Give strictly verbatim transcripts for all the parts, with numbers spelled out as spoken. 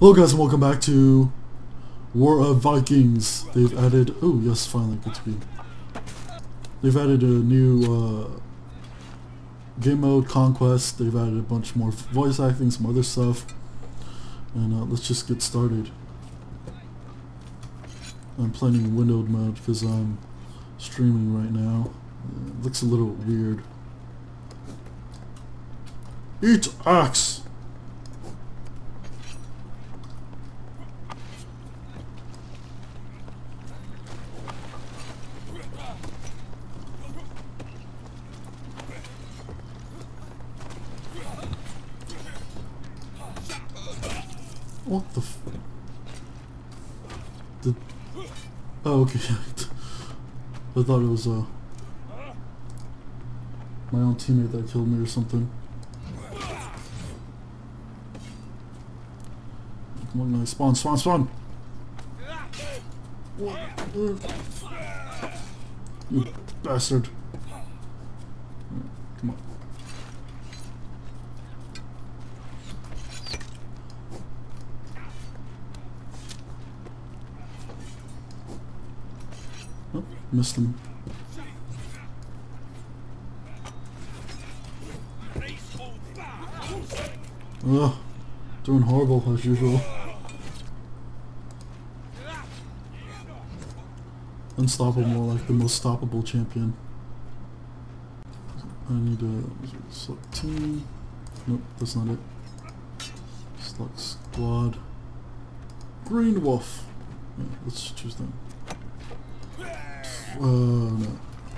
Hello guys and welcome back to War of Vikings. They've added, oh yes, finally, good to be. They've added a new uh, game mode, Conquest. They've added a bunch more voice acting, some other stuff. And uh, let's just get started. I'm playing windowed mode because I'm streaming right now. It looks a little weird. Eat axe! What the f- Did- Oh, okay. I thought it was uh, my own teammate that killed me or something. Come on, guys. Spawn, spawn, spawn! What? You bastard. Come on. Oh, missed him. Ugh, doing horrible as usual. Unstoppable, like the most stoppable champion. I need to select team. Nope, that's not it. Select squad. Green Wolf. Yeah, let's choose them. Uh, no.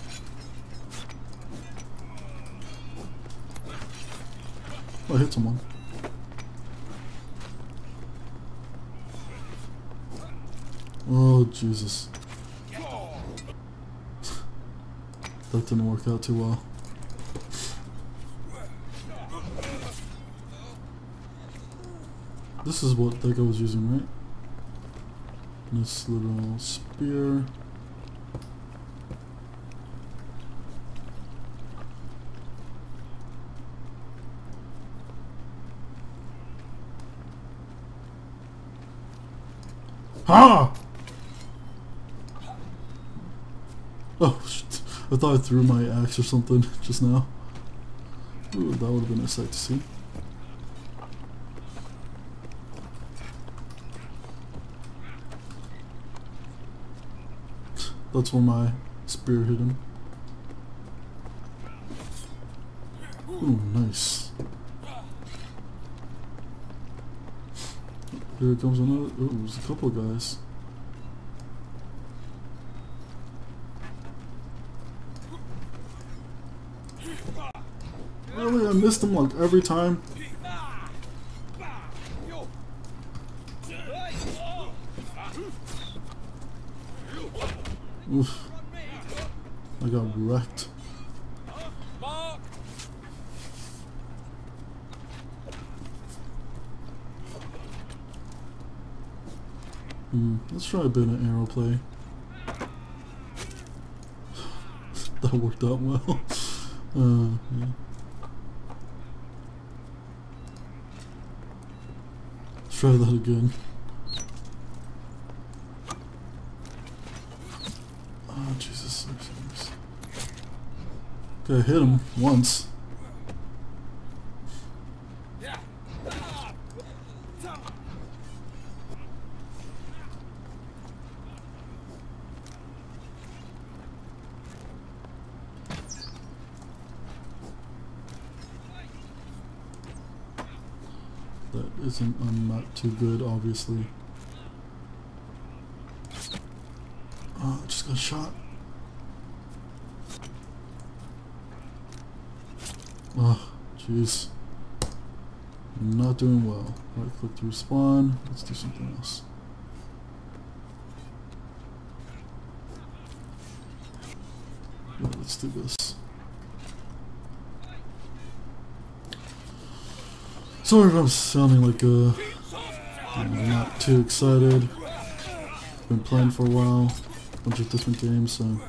Oh, I hit someone. Oh, Jesus. That didn't work out too well. This is what that guy was using, right? This little spear. Ha! Oh shit. I thought I threw my axe or something just now. Ooh, that would have been a sight to see. That's where my spear hit him. Ooh, nice. Here comes another. Ooh, there's a couple of guys. Really? I missed him like every time. Oof. I got wrecked. Hmm, let's try a bit of arrow play. That worked out well. Uh, yeah. Let's try that again. Oh, Jesus. Okay, I hit him once. That isn't, I'm not too good, obviously. Oh, I just got shot. Oh, jeez. Not doing well. Right click to respawn. Let's do something else. Yeah, let's do this. Sorry if I'm sounding like uh, I'm not too excited. Been playing for a while, a bunch of different games, so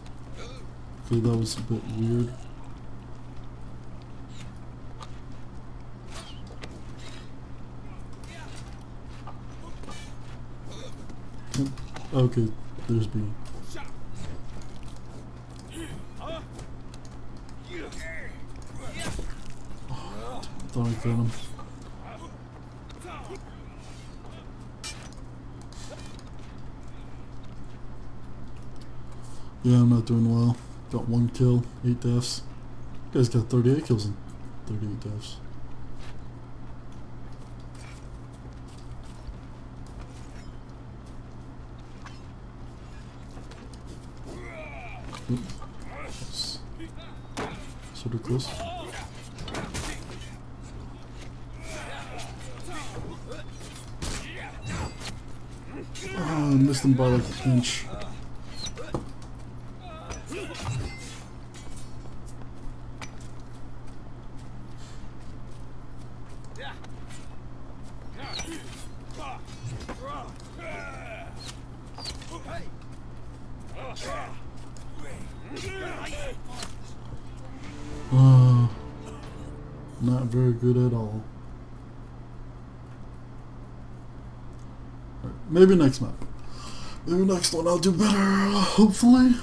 I feel that was a bit weird. Okay, there's B. Oh, thought I got him. Yeah, I'm not doing well. Got one kill, eight deaths. You guys got thirty-eight kills and thirty-eight deaths. Oops. Sort of close. Oh, I missed him by like an inch. Uh, not very good at all. Right, maybe next map. Maybe next one I'll do better, hopefully.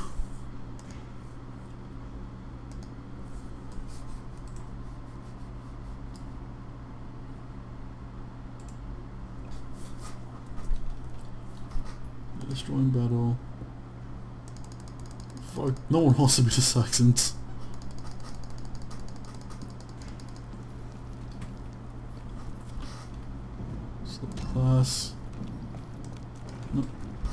Destroying battle. Fuck, no one wants to be the Saxons. Class. Nope.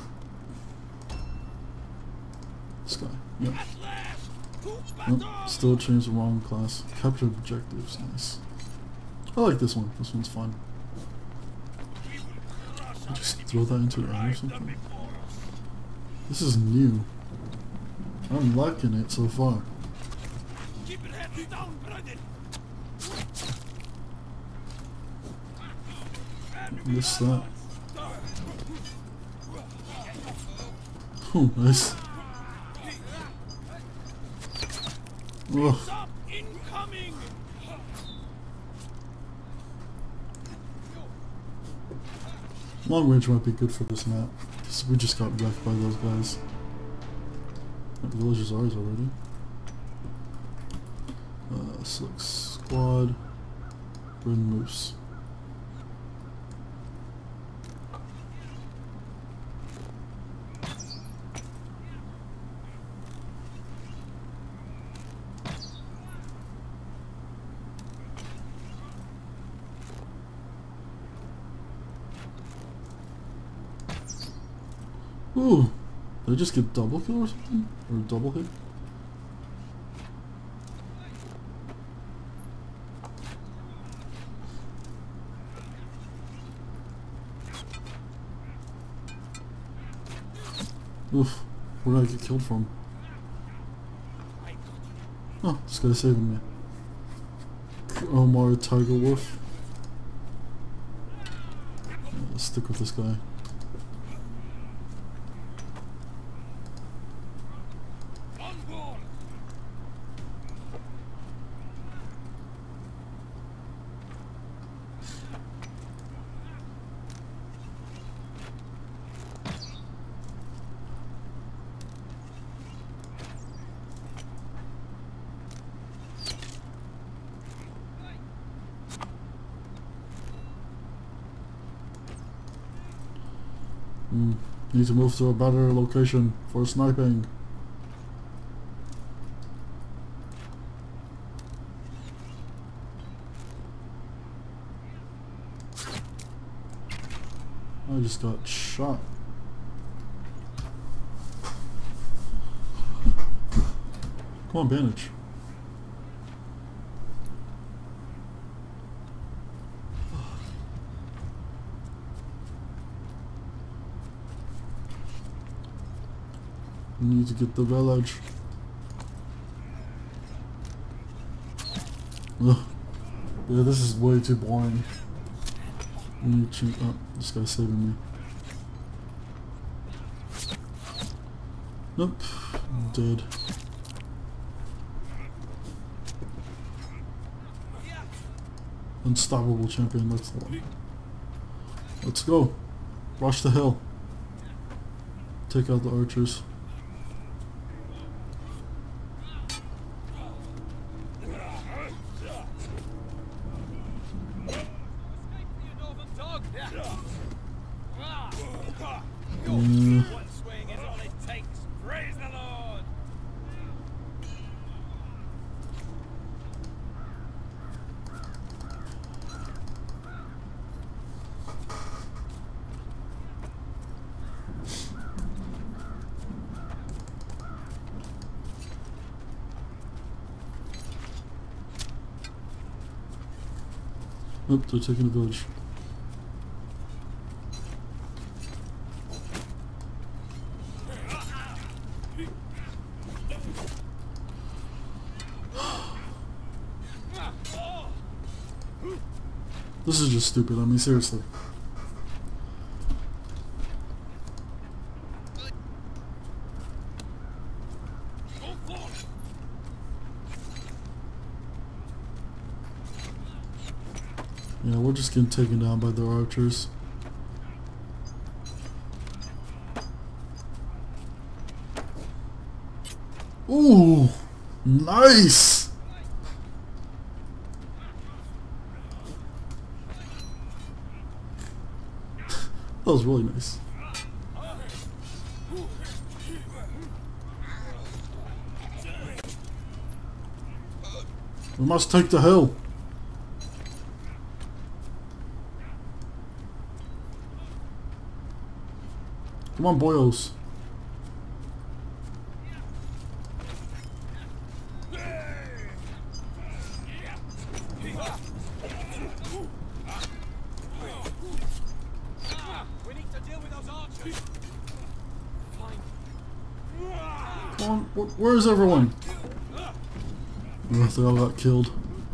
This guy. Yep. Nope. Still changed the wrong class. Capture objectives. Nice. I like this one. This one's fun. Just throw that into the air or something. This is new. I'm liking it so far. Missed that. Oh, nice. Ugh. Long range might be good for this map, because we just got wrecked by those guys. That village is ours already. Uh, select squad. Red Moose. Ooh, did I just get double kill or something? Or double hit? Oof, where did I get killed from? Oh, this guy's saving me. Omar Tiger Wolf. Yeah, let's stick with this guy. Mm. Need to move to a better location for sniping. I just got shot. Come on, bandage. We need to get the village. Ugh. Yeah, this is way too boring. I need to. Oh, this guy's saving me. Nope. I'm dead. Unstoppable champion. Let's let's go. Rush the hill. take out the archers. Mm. Oop, they're taking a village. This is just stupid, I mean seriously. Yeah, we're just getting taken down by their archers. Ooh, nice! That was really nice. We must take the hill. Come on, boyos. Come on, wh where is everyone? Oh, they all got killed.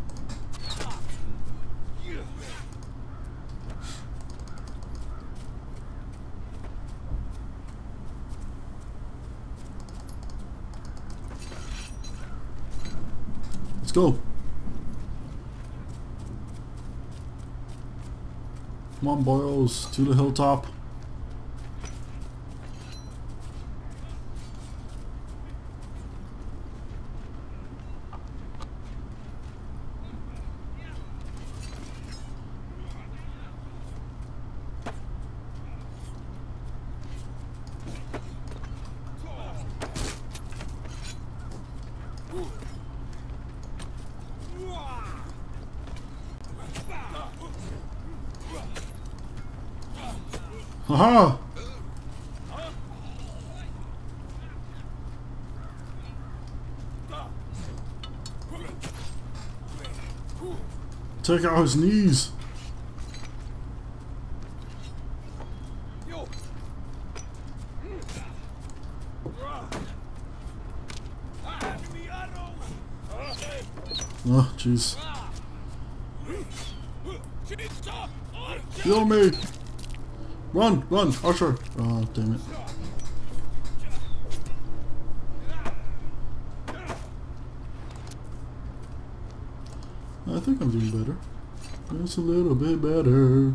Let's go. Come on, boys, to the hilltop. Haha! Take out his knees. Oh, jeez. Kill me! Run! Run! Archer! Oh, damn it. I think I'm doing better. Just a little bit better.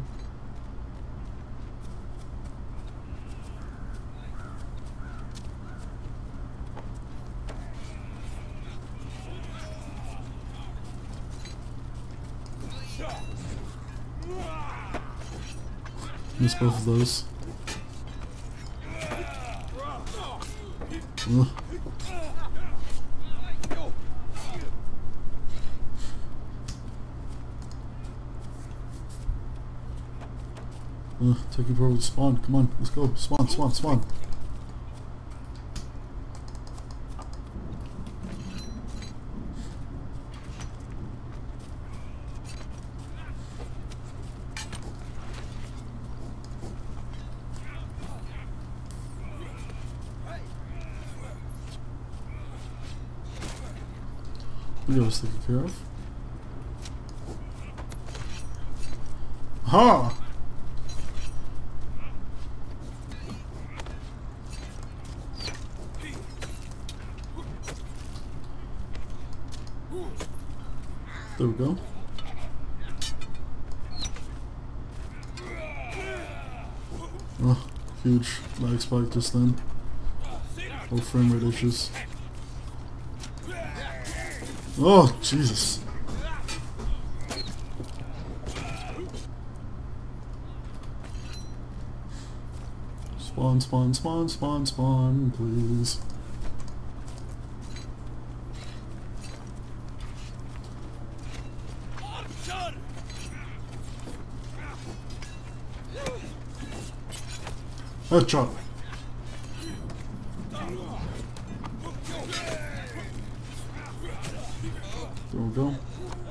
Missed both of those. Ugh. Uh, taking forward the spawn. Come on, let's go. Spawn, spawn, spawn. We got us taken care of. Ha! There we go. Oh, huge lag spike just then. or frame rate issues. Oh, Jesus. Spawn, spawn, spawn, spawn, spawn, please. Headshot. There we go.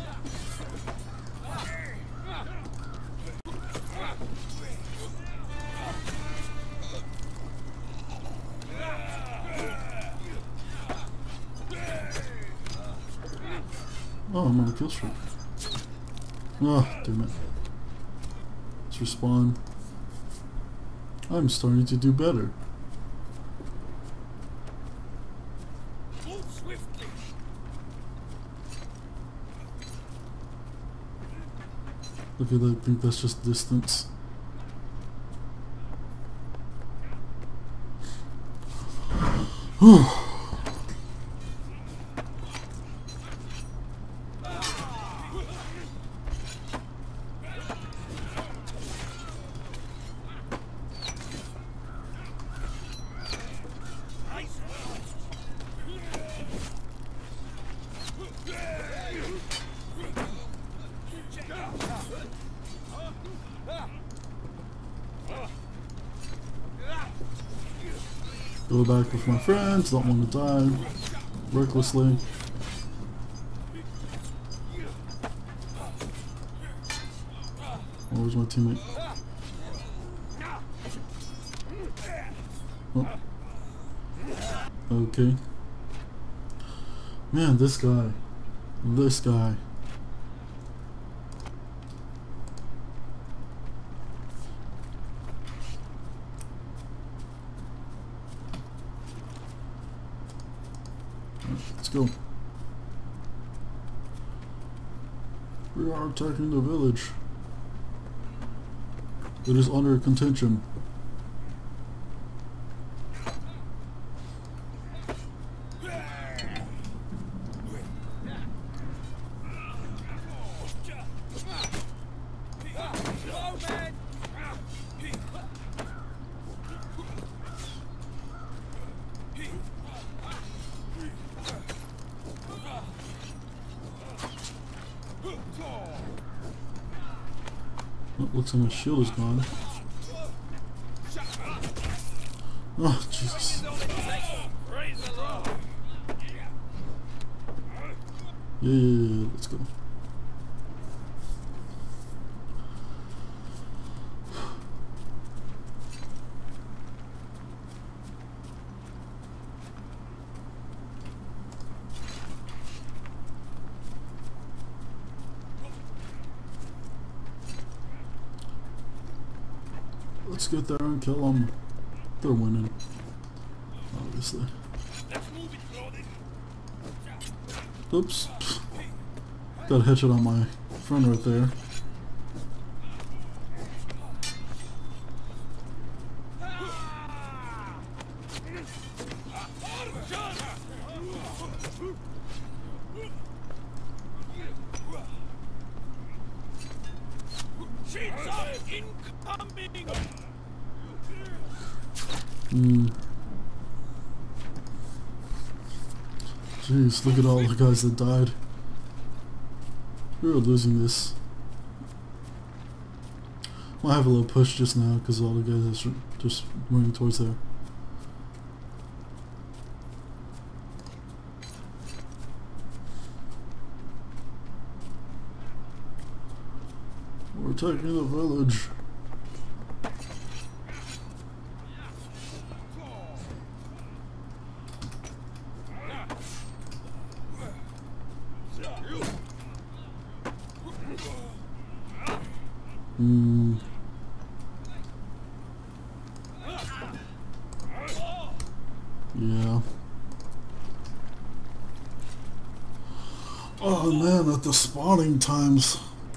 Oh, I'm on a kill streak. Oh, damn it. Let's respawn. I'm starting to do better. Move swiftly. Look at that, I think that's just distance. Go back with my friends, don't want to die recklessly. Oh, where's my teammate? Oh. Okay. Man, this guy. This guy. Let's go. We are attacking the village. It is under contention. Oh, looks like my shield is gone. Oh, Jesus. Yeah, yeah, yeah, let's go. Let's get there and kill them. They're winning, obviously. Oops. Got a headshot on my friend right there. Hmm. Jeez, look at all the guys that died. We're losing this. I'll have a little push just now because all the guys are just moving towards there. We're taking the village. Hmm. Yeah. Oh man, at the spawning times.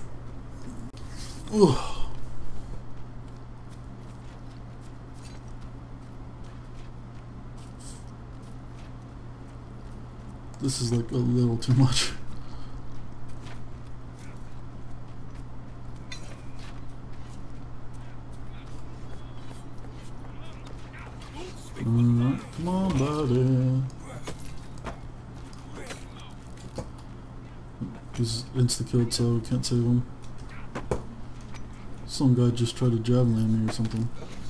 Ugh. this is like a little too much. Alright, come on, buddy. He's insta-killed, so can't save him. Some guy just tried to javelin me or something.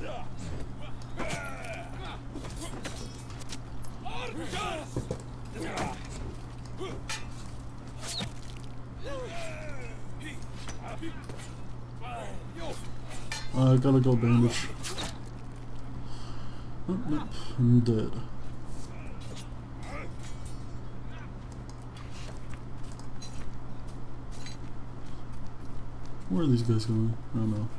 I gotta go bandage. Oh, nope, I'm dead. Where are these guys going? I don't know.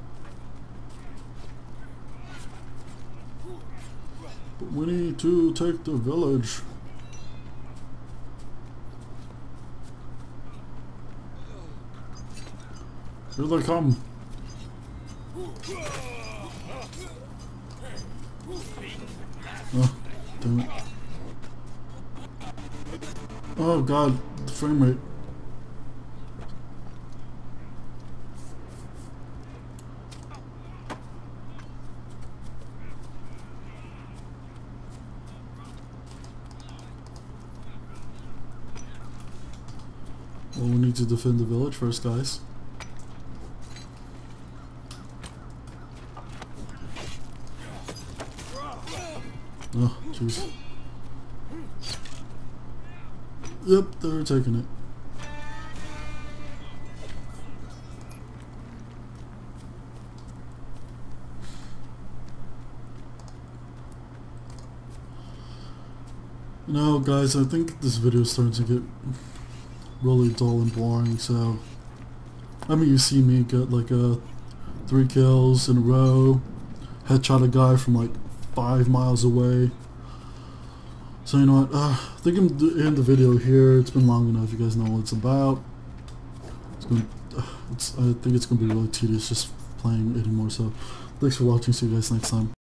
But we need to take the village. Here they come. Oh, damn it. Oh god, the frame rate. Well, we need to defend the village first, guys. Oh, jeez. Yep, they're taking it. You know, guys, I think this video is starting to get really dull and boring, so I mean, you see me get like a three kills in a row, headshot a guy from like five miles away. So you know what, uh, I think I'm going to end the video here. It's been long enough. You guys know what it's about. It's going to, uh, it's, I think it's going to be really tedious just playing anymore, so thanks for watching. See you guys next time.